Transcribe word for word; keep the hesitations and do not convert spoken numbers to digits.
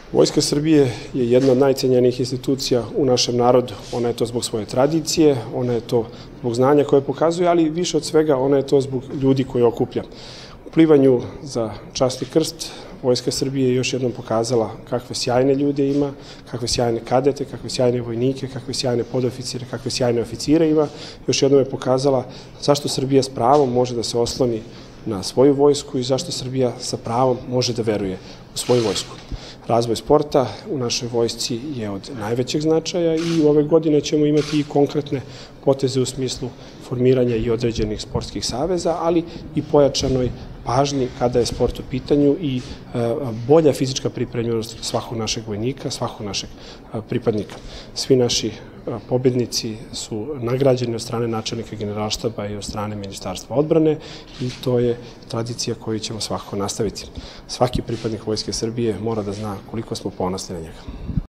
Vojska Srbije je jedna od najcenjenijih institucija u našem narodu. Ona je to zbog svoje tradicije, ona je to zbog znanja koje pokazuje, ali više od svega ona je to zbog ljudi koje okuplja. U plivanju za časni krst Vojska Srbije je još jednom pokazala kakve sjajne ljude ima, kakve sjajne kadete, kakve sjajne vojnike, kakve sjajne podoficire, kakve sjajne oficire ima. Još jednom je pokazala zašto Srbija s pravom može da se osloni na svoju vojsku i zašto Srbija sa pravom može da veruje u svoju vojsku. Razvoj sporta u našoj vojsci je od najvećeg značaja i ove godine ćemo imati i konkretne poteze u smislu formiranja i određenih sportskih saveza, ali i pojačanoj pažnji kada je sport u pitanju i bolja fizička pripremljenost svakog našeg vojnika, svakog našeg pripadnika. Svi naši pobednici su nagrađeni od strane načelnika Generalštaba i od strane Ministarstva odbrane i to je tradicija koju ćemo svakako nastaviti. Svaki pripadnik Vojske Srbije mora da zna koliko smo ponosni na njega.